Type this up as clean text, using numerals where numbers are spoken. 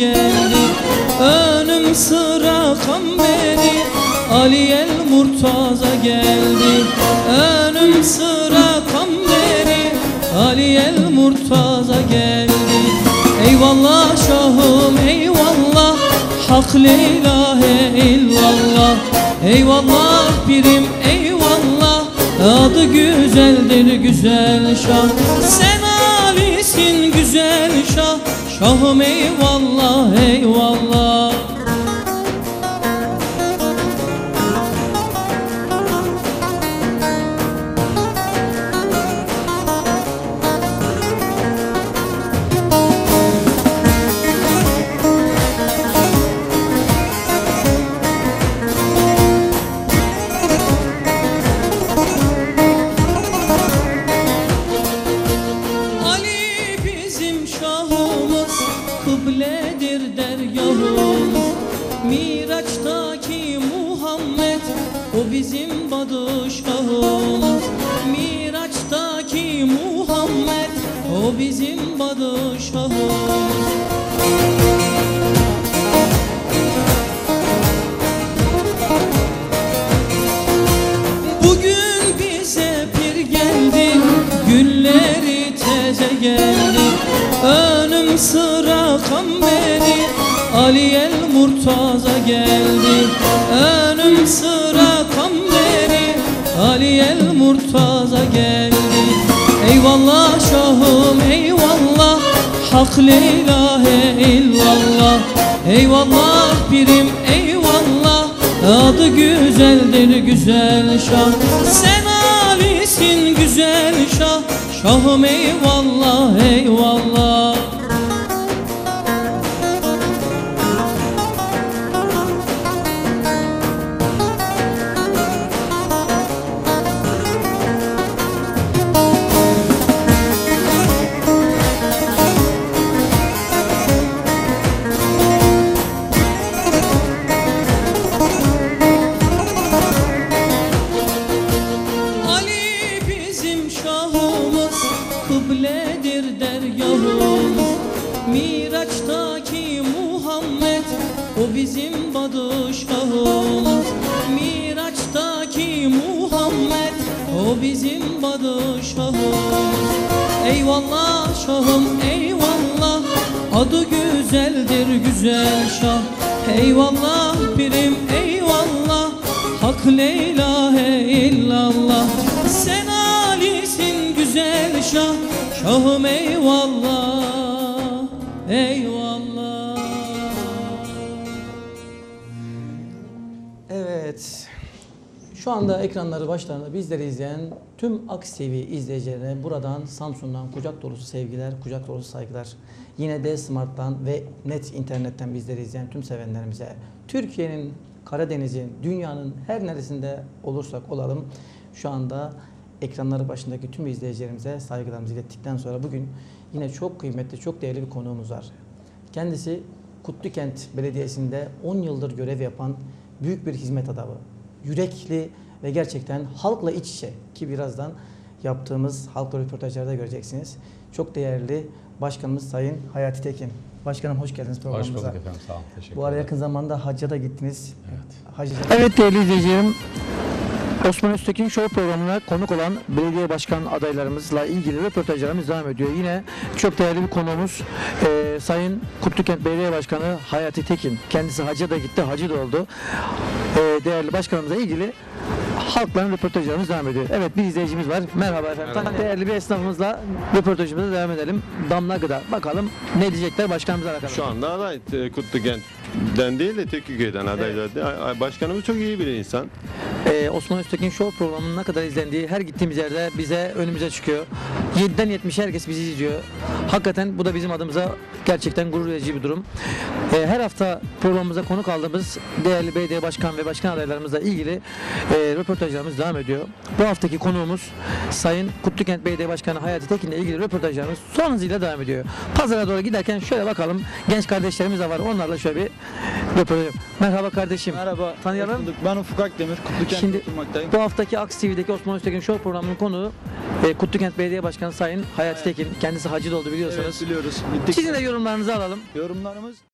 geldi. Önüm sıra Kamberi, Ali el Murtaza geldi. Önüm sıra Kamberi, Ali el Murtaza geldi. Eyvallah şahım eyvallah, hak la ilahe illallah. Eyvallah pirim eyvallah, adı güzeldir güzel şah. Sen Ali'sin güzel şah, şahım eyvallah eyvallah. Kıbledir dergahımız, Miraç'taki Muhammed, o bizim padişahımız. Miraç'taki Muhammed, o bizim padişahımız. Bugün bize pir geldi, günleri teze geldi. Önüm sıra Kamberi, Ali el Murtaza geldi. Önüm sıra Kamberi, Ali el Murtaza geldi. Eyvallah şahım eyvallah, hak la ilahe illallah. Eyvallah pirim eyvallah, adı güzeldir güzel şah. Sen Ali'sin güzel şah, şahım eyvallah eyvallah. Kıbledir dergahımız, Miraç'taki Muhammed, o bizim padişahımız. Miraç'taki Muhammed, o bizim padişahımız. Eyvallah şahım eyvallah, adı güzeldir güzel şah. Eyvallah pirim eyvallah, hak la ilahe illallah. Sen Ali'sin güzel şah, şahım eyvallah eyvallah. Evet, şu anda ekranları başlarında bizleri izleyen tüm Aks TV izleyicilerine buradan Samsun'dan kucak dolusu sevgiler, kucak dolusu saygılar. Yine de Smart'tan ve Net internetten bizleri izleyen tüm sevenlerimize, Türkiye'nin, Karadeniz'in, dünyanın her neresinde olursak olalım, şu anda ekranları başındaki tüm izleyicilerimize saygılarımızı ilettikten sonra bugün yine çok kıymetli, çok değerli bir konuğumuz var. Kendisi Kutlukent Belediyesi'nde 10 yıldır görev yapan büyük bir hizmet adamı. Yürekli ve gerçekten halkla iç içe, ki birazdan yaptığımız halkla röportajlarda göreceksiniz. Çok değerli Başkanımız Sayın Hayati Tekin. Başkanım hoş geldiniz programımıza. Hoş bulduk efendim, sağ olun. Teşekkür ederim. Bu ara yakın zamanda hacca da gittiniz. Evet. Evet değerli izleyicilerim, Osman Öztekin Show programına konuk olan belediye başkan adaylarımızla ilgili röportajlarımız devam ediyor. Yine çok değerli bir konuğumuz Sayın Kutlukent Belediye Başkanı Hayati Tekin. Kendisi hacca da gitti, hacı da oldu. Değerli başkanımızla ilgili halkla röportajlarımız devam ediyor. Evet, bir izleyicimiz var. Merhaba efendim. Merhaba. Değerli bir esnafımızla röportajımıza devam edelim. Damla Gıda. Bakalım ne diyecekler başkanımıza alakalı. Şu anda aday Kutlukent'den değil de Tekküköy'den adaylar. Evet. Başkanımız çok iyi bir insan. Osman Öztekin Show programının ne kadar izlendiği her gittiğimiz yerde bize önümüze çıkıyor. 7'den 70'e herkes bizi izliyor. Hakikaten bu da bizim adımıza gerçekten gurur verici bir durum. Her hafta programımıza konuk aldığımız değerli belediye başkan ve başkan adaylarımızla ilgili röportajlarımız devam ediyor. Bu haftaki konuğumuz Sayın Kutlukent Belediye Başkanı Hayati Tekin ile ilgili röportajlarımız son hızıyla devam ediyor. Pazara doğru giderken şöyle bakalım, genç kardeşlerimiz de var, onlarla şöyle bir röportaj. Merhaba kardeşim. Merhaba. Tanıyalım. Ben Ufuk Akdemir. Kutlukent'te Şimdi oturmaktayım. bu haftaki Aks TV'deki Osman Öztekin Show programının konuğu Kutlukent Belediye Başkanı Sayın Hayati Tekin. Kendisi hacı da oldu biliyorsunuz. Evet, biliyoruz. Gittik. Sizin de yorumlarınızı alalım. Yorumlarımız